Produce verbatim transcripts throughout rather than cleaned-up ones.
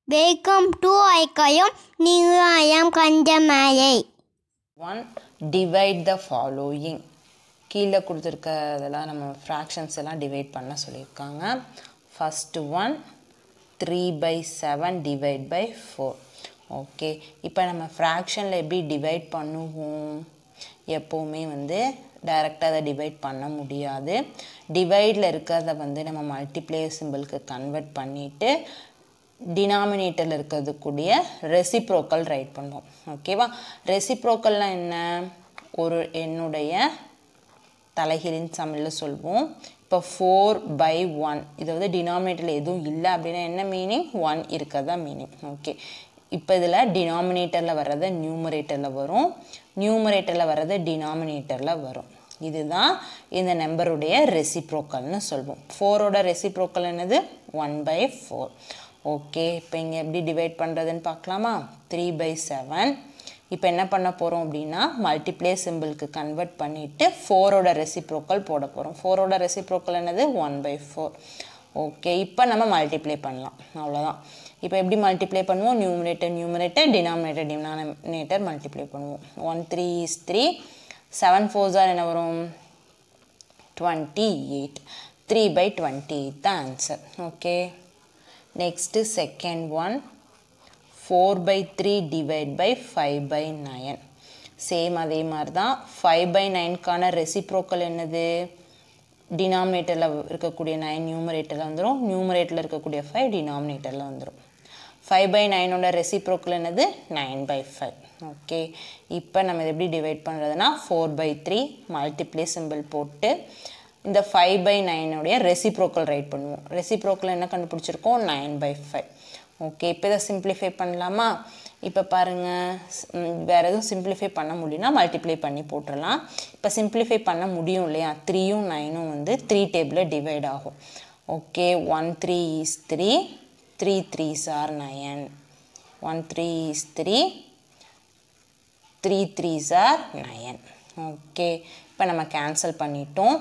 Welcome to Aikayam New I am Kanjamayai. one. Divide the following. கீழே கொடுத்துருக்கிறதெல்லாம் நம்ம fractions எல்லாம் divide பண்ண சொல்லியிருக்காங்க. First one three by seven divide by four. Okay, இப்போ நம்ம ஃப்ராக்ஷனில் எப்படி டிவைட் பண்ணுவோம்? எப்போவுமே வந்து டைரெக்டாக அதை டிவைட் பண்ண முடியாது. டிவைடில் இருக்கிறத வந்து நம்ம மல்டிப்ளே சிம்பிளுக்கு கன்வெர்ட் பண்ணிவிட்டு டினாமினேட்டரில் இருக்கிறதுக்கூடிய ரெசிப்ரோக்கல் ரைட் பண்ணுவோம். ஓகேவா? ரெசிப்ரோக்கல்னால் என்ன? ஒரு என்னுடைய தலைகீழின் சமல்ல சொல்வோம். இப்போ ஃபோர் பை ஒன், இது வந்து டினாமினேட்டரில் எதுவும் இல்லை அப்படின்னா என்ன மீனிங்? ஒன் இருக்கிறதா மீனிங். ஓகே, இப்போ இதில் டினாமினேட்டரில் வர்றது நியூமரேட்டரில் வரும், நியூமரேட்டரில் வர்றது டினாமினேட்டரில் வரும். இதுதான் இந்த நம்பருடைய ரெசிப்ரோக்கல்னு சொல்வோம். ஃபோரோட ரெசிப்ரோக்கல் என்னது? One by four. ஓகே, இப்போ இங்கே எப்படி டிவைட் பண்ணுறதுன்னு பார்க்கலாமா? Three by seven. இப்போ என்ன பண்ண போகிறோம் அப்படின்னா மல்டிப்ளே சிம்பிளுக்கு கன்வெர்ட் பண்ணிவிட்டு ஃபோரோட ரெசிப்ரோக்கல் போட போகிறோம். ஃபோரோட ரெசிப்ரோக்கல் என்னது? One by four. ஓகே, இப்போ நம்ம மல்டிப்ளே பண்ணலாம், அவ்வளோதான். இப்போ எப்படி மல்டிப்ளே பண்ணுவோம்? Numerator numerator denominator denominator multiply பண்ணுவோம். One three is three, seven four jar என்ன வரும்? Twenty eight. Three by twenty eight தான் answer. Okay, next second one four by three divide by five by nine. Same அதே மாதிரி தான். Five by நைனுக்கான reciprocal என்னது? டினாமினேட்டரில் இருக்கக்கூடிய நைன் நியூமரேட்டரில் வந்துடும், நியூமரேட்டரில் இருக்கக்கூடிய ஃபைவ் டினாமினேட்டரில் வந்துடும். ஃபைவ் பை நைனோட ரெசிப்ரோக்கல் என்னது? Nine by five. ஓகே, இப்போ நம்ம இதை எப்படி டிவைட் பண்ணுறதுனா four by three multiply simple போட்டு இந்த ஃபைவ் பை நைனுடைய ரெசிப்ரோக்கல் ரைட் பண்ணுவோம். ரெசிப்ரோக்கல் என்ன கண்டுபிடிச்சிருக்கோம்? Nine by five. ஓகே, இப்போ இதை சிம்பிளிஃபை பண்ணலாமா? இப்போ பாருங்கள், வேறு எதுவும் சிம்பிளிஃபை பண்ண முடியும்னா மல்டிப்ளை பண்ணி போட்டுடலாம். இப்போ சிம்பிளிஃபை பண்ண முடியும் இல்லையா? த்ரீயும் நைனும் வந்து த்ரீ டேபிளில் டிவைட் ஆகும். Okay, one three is three, three threes are nine. One three is three, three threes are nine. Okay, இப்போ நம்ம கேன்சல் பண்ணிட்டோம்.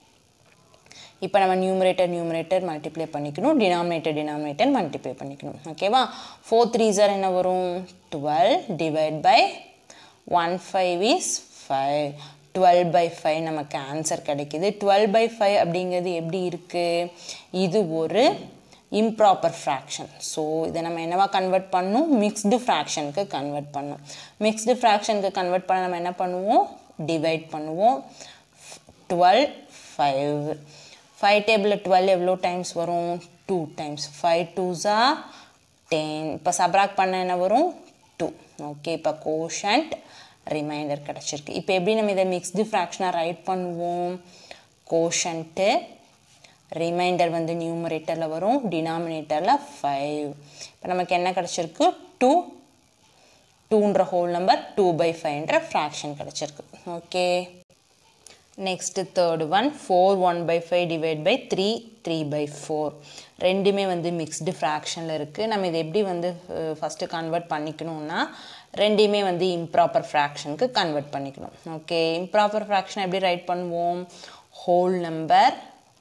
இப்போ நம்ம நியூமரேட்டர் நியூமரேட்டர் மல்டிப்ளை பண்ணிக்கணும், டினாமினேட்டர் டினாமினேட்டர் மல்டிப்ளை பண்ணிக்கணும். ஓகேவா? ஃபோர் த்ரீ ஜார் என்ன வரும்? Twelve divide by one five is five. Twelve by five நமக்கு ஆன்சர் கிடைக்கிது. டுவெல் பை ஃபைவ் அப்படிங்கிறது எப்படி இருக்குது? இது ஒரு இம்ப்ராப்பர் ஃப்ராக்ஷன். ஸோ இதை நம்ம என்னவா கன்வெர்ட் பண்ணணும்? மிக்ஸ்டு ஃப்ராக்ஷனுக்கு கன்வெர்ட் பண்ணணும். மிக்ஸ்டு ஃப்ராக்ஷனுக்கு கன்வெர்ட் பண்ண நம்ம என்ன பண்ணுவோம்? டிவைட் பண்ணுவோம். Twelve five. ஃபைவ் டேபிளில் டுவெல் எவ்வளோ டைம்ஸ் வரும்? Two times. Five twos are ten. இப்போ சப்ராக்ட் பண்ண என்ன வரும்? டூ. ஓகே, இப்போ கோஷன்ட் ரிமைண்டர் கிடச்சிருக்கு. இப்போ எப்படி நம்ம இதை மிக்ஸ்டு ஃப்ராக்ஷனாக ரைட் பண்ணுவோம்? கோஷன்ட்டு ரிமைண்டர் வந்து நியூமரேட்டரில் வரும், டினாமினேட்டரில் ஃபைவ். இப்போ நமக்கு என்ன கிடச்சிருக்கு? டூ. டூன்ற ஹோல் நம்பர் டூ பை ஃபைவ்ன்ற ஃப்ராக்ஷன் கிடச்சிருக்கு. Okay, next third one four one by five divide by three three by four. ரெண்டுமே வந்து மிக்ஸ்டு ஃப்ராக்ஷனில் இருக்குது. நம்ம இதை எப்படி வந்து ஃபஸ்ட்டு கன்வெர்ட் பண்ணிக்கணும்னா ரெண்டுமே வந்து இம்ப்ராப்பர் ஃப்ராக்ஷனுக்கு கன்வெர்ட் பண்ணிக்கணும். ஓகே, இம்ப்ராப்பர் ஃப்ராக்ஷன் எப்படி ரைட் பண்ணுவோம்? Whole number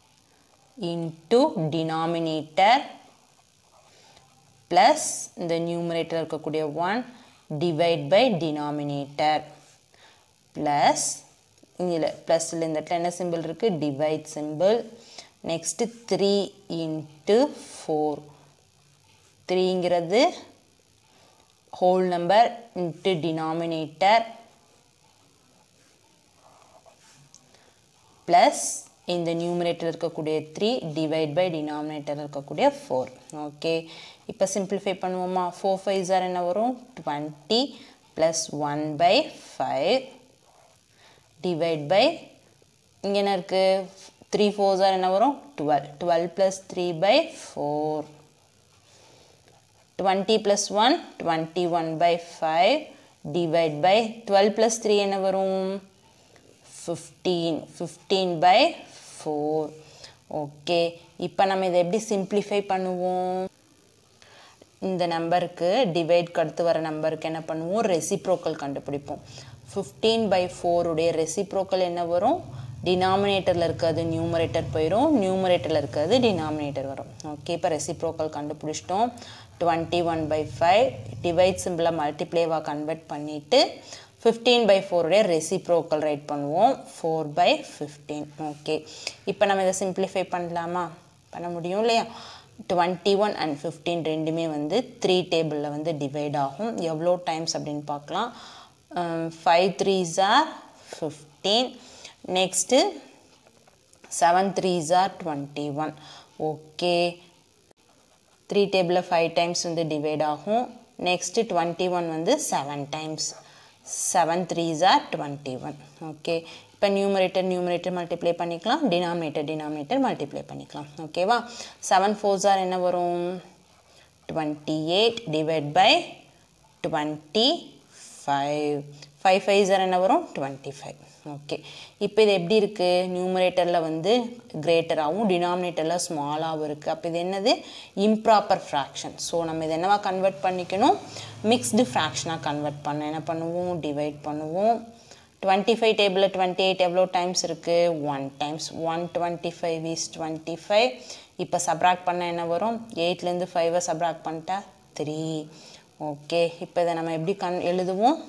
into denominator plus இந்த நியூமரேட்டர் இருக்கக்கூடிய one divide by denominator plus இதில் ப்ளஸில் இந்த இடத்துல என்ன சிம்பிள் இருக்குது? Divide simple. Next three into four. த்ரீங்கிறது whole number into denominator plus இந்த நியூமரேட்டர் இருக்கக்கூடிய த்ரீ டிவைட் பை டினாமினேட்டர் இருக்கக்கூடிய ஃபோர். ஓகே, இப்போ சிம்பிளிஃபை பண்ணுவோமா? ஃபோர் ஃபைவ் ஜார் என்ன வரும்? Twenty plus one by five divide by இங்கே என்ன இருக்குது? த்ரீ ஃபோர் ஜார் என்ன வரும்? Twelve. Twelve plus three by four. Twenty plus one twenty one by five divide by twelve plus three என்ன வரும்? Fifteen. Fifteen by four. Okay, இப்போ நம்ம இதை எப்படி சிம்பிளிஃபை பண்ணுவோம்? இந்த நம்பருக்கு டிவைட்க்கு அடுத்து வர நம்பருக்கு என்ன பண்ணுவோம்? ரெசிப்ரோக்கல் கண்டுபிடிப்போம். ஃபிஃப்டீன் பை ஃபோர் உடைய ரெசிப்ரோக்கல் என்ன வரும்? டினாமினேட்டரில் இருக்கிறது நியூமரேட்டர் போயிடும், நியூமரேட்டரில் இருக்கிறது டினாமினேட்டர் வரும். ஓகே, இப்போ ரெசிப்ரோக்கல் கண்டுபிடிச்சிட்டோம். twenty-one by five divide symbol multiply வா convert பண்ணிட்டு fifteen by four உடைய reciprocal write பண்ணுவோம் four by fifteen okay இப்போ நம்ம இதை simplify பண்ணலாமா பண்ண முடியும் இல்லையா twenty-one and fifteen ரெண்டுமே வந்து three டேபிளில் வந்து டிவைட் ஆகும் எவ்வளோ டைம்ஸ் அப்படின்னு பார்க்கலாம் five threes are fifteen next seven threes are twenty-one okay three table five times வந்து divide ஆகும் next twenty-one வந்து seven times seven threes are twenty-one okay இப்போ numerator numerator multiply பண்ணிக்கலாம் denominator denominator multiply பண்ணிக்கலாம் ஓகேவா seven fours are என்ன வரும் twenty-eight divide by twenty-five five fives are என்ன வரும் twenty-five okay இப்போ இது எப்படி இருக்கு numeratorல வந்து greater ஆவும் denominatorல small ஆவும் இருக்கு அப்ப இது என்னது improper fraction so நம்ம இத என்னவா கன்வர்ட் பண்ணிக்கணும் mixed fraction ஆ கன்வர்ட் பண்ண என்ன பண்ணுவோம் divide பண்ணுவோம் twenty-five டேபிள்ல twenty-eight எவ்வளவு டைம்ஸ் இருக்கு one times one twenty-five is twenty-five இப்போ subtract பண்ண என்ன வரும் eight ல இருந்து five subtract பண்ணிட்டா three okay இப்போ இத நம்ம எப்படி எழுதுவோம்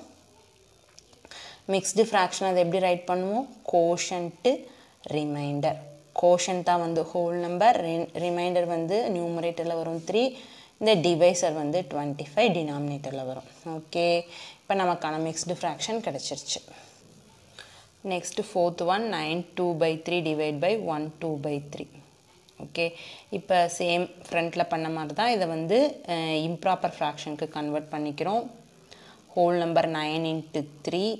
mixed fraction அதை எப்படி write பண்ணுவோம் quotient remainder quotient தான் வந்து whole number remainder வந்து numeratorல வரும் three இந்த divisor வந்து twenty-five denominatorல வரும் okay இப்போ நமக்கான mixed fraction கிடைச்சிருச்சு next fourth one nine two by three divide by one two by three okay இப்போ சேம் ஃப்ரண்ட்ல பண்ண மாதிரி தான் இத வந்து improper fractionக்கு கன்வர்ட் பண்ணிக்கிறோம் whole number nine into three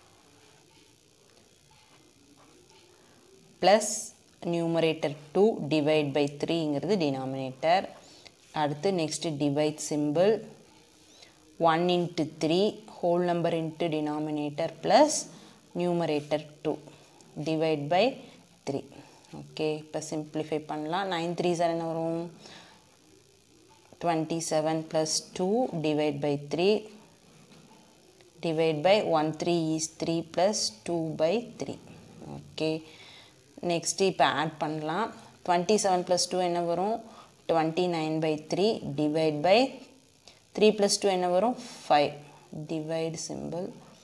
plus numerator two divide by three இங்கிறது denominator அடுத்து next divide symbol one into three whole number into denominator plus numerator two divide by three okay இப்போ simplify பண்ணலாம் nine threes are என்ன வரும் twenty-seven plus two divide by three divide by one three is three plus two by three okay next இப்போ add பண்ணலாம் twenty-seven plus two என்ன வரும் twenty-nine by three divide by three plus two என்ன வரும் five divide symbol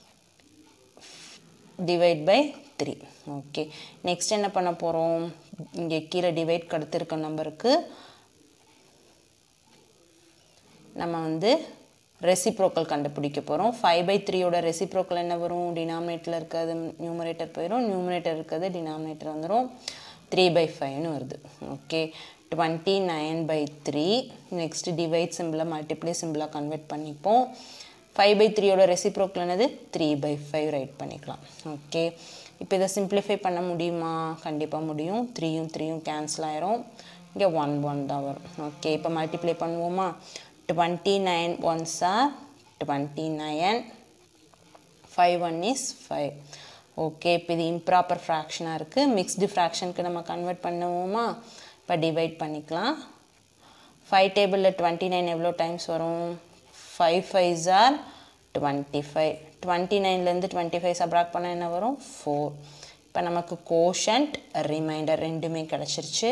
divide by three okay next என்ன பண்ண போறோம் இங்க கீழ divide கடத்து இருக்க நம்பருக்கு நம்ம வந்து reciprocal கண்டுபிடிக்க போறோம் five by three ஓட reciprocal என்ன வரும் denominatorல இருக்குது numerator போயிடும் numerator இருக்குது denominator வந்துரும் three by five னு வருது okay twenty-nine by three next divide symbol multiply symbol convert பண்ணிப்போம் five by three ஓட reciprocal என்னது three by five ரைட் பண்ணிக்கலாம் okay இப்போ இத simplify பண்ண முடியுமா கண்டிப்பா முடியும் three யும் three யும் கேன்சல் ஆயிரும் இங்க one one தான் வரும் okay இப்போ மல்டிப்ளை பண்ணுவோமா twenty-nine ones are twenty-nine five one is five okay இப்போ இது improper fraction இருக்கு mixed fraction க்கு நம்ம கன்வர்ட் பண்ணுவோமா இப்போ டிவைட் பண்ணிக்கலாம் five டேபிள்ல twenty-nine எவ்வளவு டைம்ஸ் வரும் five fives are twenty-five twenty-nine ல இருந்து twenty-five subtract பண்ணா என்ன வரும் four இப்போ நமக்கு quotient remainder ரெண்டுமே கிடைச்சிருச்சு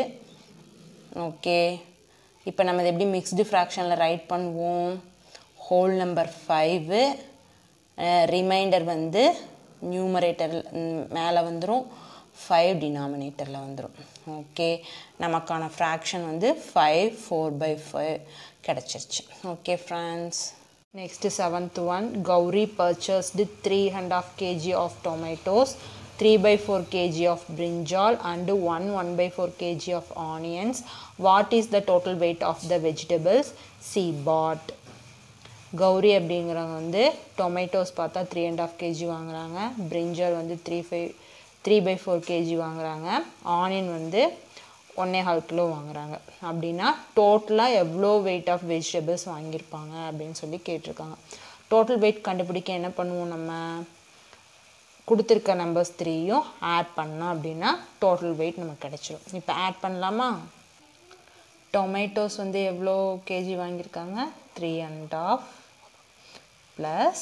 ஓகே இப்போ நம்ம இத எப்படி mixed fractionல ரைட் பண்ணுவோம் whole number five remainder வந்து numerator மேல வந்துரும் five denominatorல வந்துரும் ஓகே நமக்கான fraction வந்து five four by five கிடைச்சிருச்சு okay friends next seventh one Gauri purchased three and a half kilograms of tomatoes three by four kilograms of brinjal and one one by four kilograms of onions what is the total weight of the vegetables she bought Gauri அப்படிங்கறவங்க வந்து tomatoes பார்த்தா three and a half kilograms வாங்குறாங்க brinjal வந்து three by four kilograms வாங்குறாங்க onion வந்து one and a half kilo வாங்குறாங்க அப்படினா டோட்டலா எவ்வளவு weight of vegetables வாங்கிருப்பாங்க அப்படினு சொல்லி கேட்டிருக்காங்க total weight கண்டுபிடிக்க என்ன பண்ணுவோம் நம்ம கொடுத்திருக்க நம்பர்ஸ் three யும் ஆட் பண்ணா அப்படினா total weight நமக்கு கிடைச்சிரும் இப்போ ஆட் பண்ணலாமா tomatoes வந்து எவ்வளவு kg வாங்கிருக்காங்க three and a half plus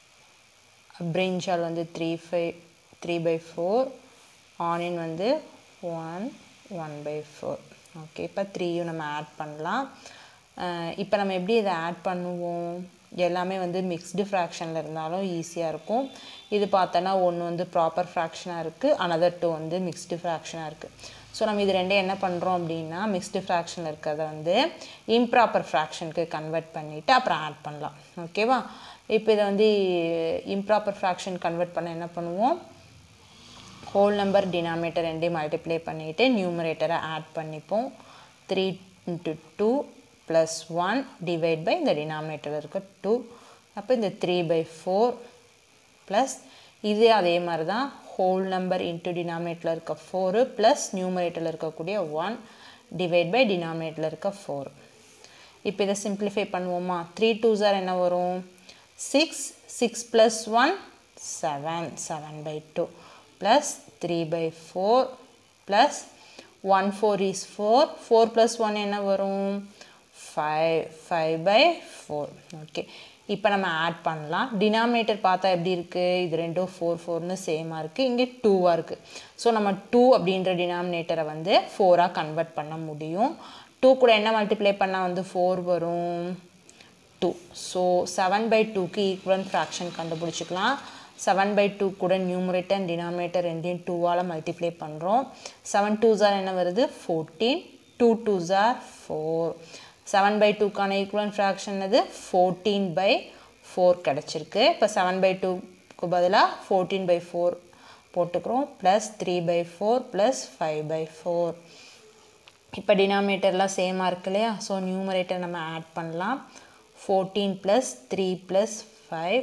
brinjal வந்து three by four onion வந்து one one by four okay இப்போ three யும் நம்ம ஆட் பண்ணலாம் இப்போ நம்ம எப்படி இதை ஆட் பண்ணுவோம்? எல்லாமே வந்து மிக்ஸ்டு ஃப்ராக்ஷனில் இருந்தாலும் ஈஸியாக இருக்கும். இது பார்த்தோன்னா ஒன்று வந்து ப்ராப்பர் ஃப்ராக்ஷனாக இருக்குது, அனதர் டூ வந்து மிக்ஸ்டு ஃப்ராக்ஷனாக இருக்குது. ஸோ நம்ம இது ரெண்டும் என்ன பண்ணுறோம் அப்படின்னா மிக்ஸ்டு ஃப்ராக்ஷனில் இருக்கிறத வந்து இம்ப்ராப்பர் ஃப்ராக்ஷனுக்கு கன்வெர்ட் பண்ணிவிட்டு அப்புறம் ஆட் பண்ணலாம். ஓகேவா? இப்போ இதை வந்து இம்ப்ராப்பர் ஃப்ராக்ஷன் கன்வெர்ட் பண்ண என்ன பண்ணுவோம்? ஹோல் நம்பர் டினாமினேட்டர் ரெண்டையும் மல்டிப்ளை பண்ணிவிட்டு நியூமரேட்டரை ஆட் பண்ணிப்போம். Three into two plus one divide by இந்த டினாமினேட்டரில் இருக்க டூ. அப்போ இந்த த்ரீ பை ஃபோர் ப்ளஸ் இது அதே மாதிரி தான் ஹோல் நம்பர் இன்ட்டு டினாமினேட்டரில் இருக்க ஃபோரு ப்ளஸ் நியூமரேட்டரில் இருக்கக்கூடிய ஒன் டிவைட் பை டினாமினேட்டரில் இருக்க ஃபோர். இப்போ இதை சிம்பிளிஃபை பண்ணுவோமா? த்ரீ டூ ஜார் என்ன வரும்? Six. Six plus one seven. Seven by two plus three by four plus one four is four. Four plus one என்ன வரும்? Five. Five by four. Okay, இப்போ நம்ம ஆட் பண்ணலாம். டினாமினேட்டர் பார்த்தா எப்படி இருக்குது? இது ரெண்டும் ஃபோர் ஃபோர்னு சேமாக இருக்குது, இங்கே டூவாக இருக்குது. ஸோ நம்ம டூ அப்படின்ற டினாமினேட்டரை வந்து ஃபோராக கன்வெர்ட் பண்ண முடியும். டூ கூட என்ன மல்டிப்ளை பண்ணால் வந்து ஃபோர் வரும்? டூ. ஸோ செவன் பை டூக்கு ஈக்குவலன்ட் ஃப்ராக்ஷன் கண்டுபிடிச்சிக்கலாம். செவன் பை டூ கூட நியூமரேட்டர் அண்ட் டினாமினேட்டர் ரெண்டையும் டூவால் மல்டிப்ளை பண்ணுறோம். செவன் டூ ஜார் என்ன வருது? ஃபோர்டீன். டூ டூ ஜார் ஃபோர். செவன் பை டூக்கான ஈக்குவலன்ட் ஃப்ராக்ஷன் அது ஃபோர்டீன் பை ஃபோர் கிடச்சிருக்கு. இப்போ செவன் பை டூக்கு பதிலாக ஃபோர்டீன் பை ஃபோர் போட்டுக்கிறோம். Plus three by four plus five by four. இப்போ டினாமினேட்டர்லாம் சேமாக இருக்கு இல்லையா? ஸோ நியூமரேட்டர் நம்ம ஆட் பண்ணலாம். Fourteen plus three plus five.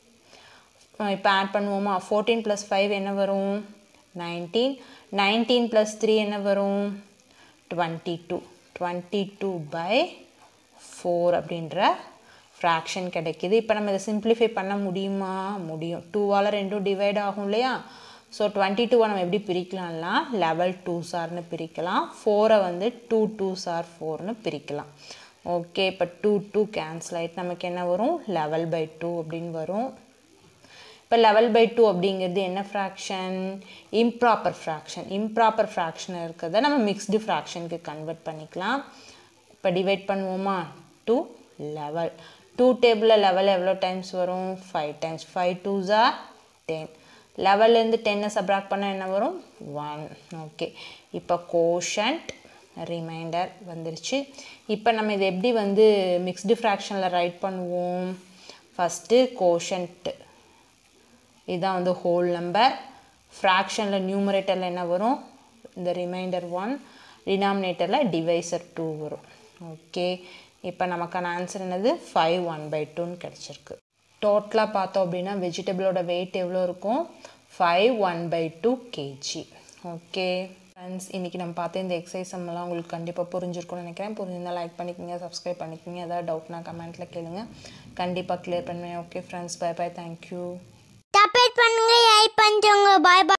இப்போ ஆட் பண்ணுவோமா? ஃபோர்டீன் ப்ளஸ் ஃபைவ் என்ன வரும்? நைன்டீன். நைன்டீன் ப்ளஸ் த்ரீ என்ன வரும்? Twenty two. Twenty two by four அப்படின்ற ஃப்ராக்ஷன் கிடைக்கிது. இப்போ நம்ம இதை சிம்பிளிஃபை பண்ண முடியுமா? முடியும். டூவால் ரெண்டும் டிவைட் ஆகும் இல்லையா? ஸோ டுவெண்ட்டி டூவை நம்ம எப்படி பிரிக்கலாம்னா லெவல் டூ சார்னு பிரிக்கலாம். ஃபோரை வந்து டூ டூ சார் ஃபோர்னு பிரிக்கலாம். ஓகே, இப்போ டூ டூ கேன்சல் ஆகிட்டு நமக்கு என்ன வரும்? லெவல் பை டூ அப்படின்னு வரும். இப்போ லெவல் பை டூ அப்படிங்கிறது என்ன fraction? Improper fraction. Improper fraction இருக்கிறத நம்ம மிக்ஸ்டு ஃப்ராக்ஷனுக்கு கன்வெர்ட் பண்ணிக்கலாம். இப்போ டிவைட் பண்ணுவோமா? Two eleven. டூ டேபிளில் லெவல் எவ்வளோ டைம்ஸ் வரும்? Five times. ஃபைவ் டூ ஜார் டென். லெவல்லேருந்து டென்னை சப்ராக்ட் பண்ணால் என்ன வரும்? ஒன். ஓகே, இப்போ கோஷன்ட் ரிமைண்டர் வந்துருச்சு. இப்போ நம்ம இதை எப்படி வந்து மிக்ஸ்டு ஃப்ராக்ஷனில் ரைட் பண்ணுவோம்? ஃபஸ்ட்டு கோஷன்ட் இதுதான் வந்து ஹோல் நம்பர். ஃப்ராக்ஷனில் நியூமரேட்டரில் என்ன வரும்? இந்த ரிமைண்டர் ஒன். டினாமினேட்டரில் டிவைசர் டூ வரும். ஓகே, இப்போ நமக்கான ஆன்சர் என்னது? ஃபைவ் ஒன் பை டூன்னு கிடச்சிருக்கு. டோட்டலாக பார்த்தோம் அப்படின்னா வெஜிடபிளோட வெயிட் எவ்வளோ இருக்கும்? Five one by two KG. Okay friends, இன்றைக்கி நம்ம பார்த்த இந்த எக்ஸசைஸ் எல்லாம் உங்களுக்கு கண்டிப்பாக புரிஞ்சிருக்கும்னு நினைக்கிறேன். புரிஞ்சிருந்தால் லைக் பண்ணிக்கோங்க, சப்ஸ்கிரைப் பண்ணிக்கோங்க. ஏதாவது டவுட்னா கமெண்ட்டில் கேளுங்க, கண்டிப்பாக கிளியர் பண்ணுவேன். Okay friends, bye bye, thank you. Support பண்ணுங்க, ஹெல்ப் பண்ணுங்க. பாய் பாய்.